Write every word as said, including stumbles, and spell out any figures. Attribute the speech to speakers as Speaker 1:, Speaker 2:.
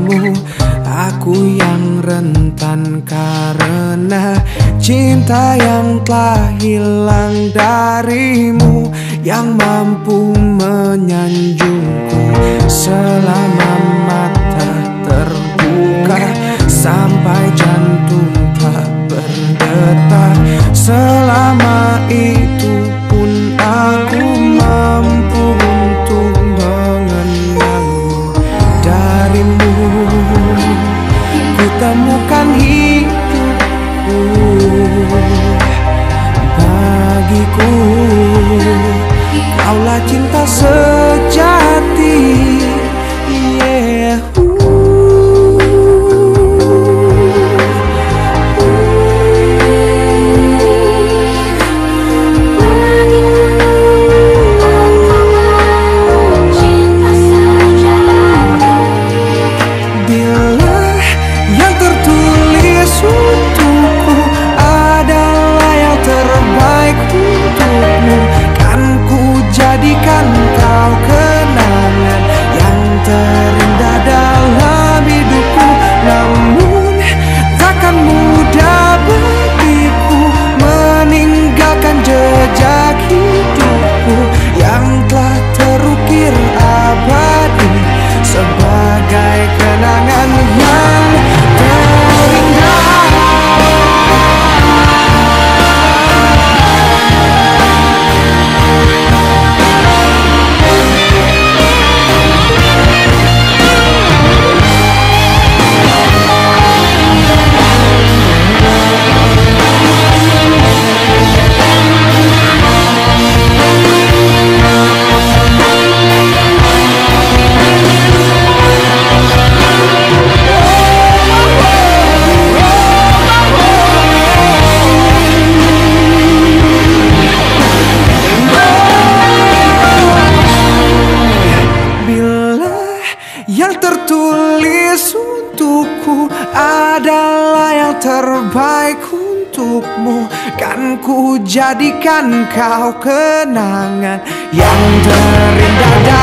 Speaker 1: kamu. Aku yang rentan karena cinta yang telah hilang darimu, yang mampu menyanjungku selama mata terbuka, sampai jantung tak berdetak. Selama itu pun aku mampu untuk mengenangmu. Darimu ku temukan hidupku, bagiku kaulah cinta sejati. Yeah. Jadikan kau kenangan yang terindah dalam hidupku. Namun takkan mudah bagiku meninggalkan jejak hidupku yang telah terukir abadi sebagai kenangan yang terindah. Yang tertulis untukku adalah yang terbaik untukmu, kan ku jadikan kau kenangan yang terindah.